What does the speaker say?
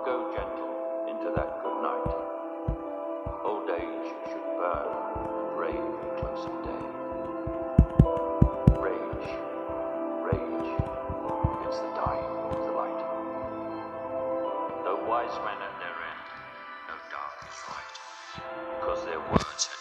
go gentle into that good night. Old age should burn and rave in close of day. Rage, rage against the dying of the light. Though wise men at their end, no dark is right, because their words had